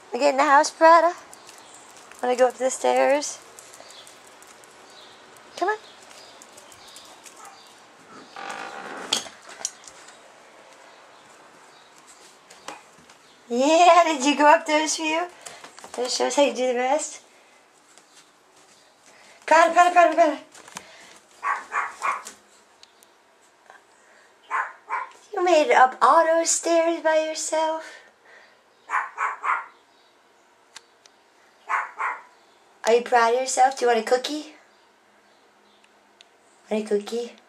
Wanna get in the house, Prada? Wanna go up the stairs? Come on. Yeah, did you go up those few? That shows how you do the rest. Prada, Prada, Prada, Prada. You made it up all those stairs by yourself. Are you proud of yourself? Do you want a cookie? Want a cookie?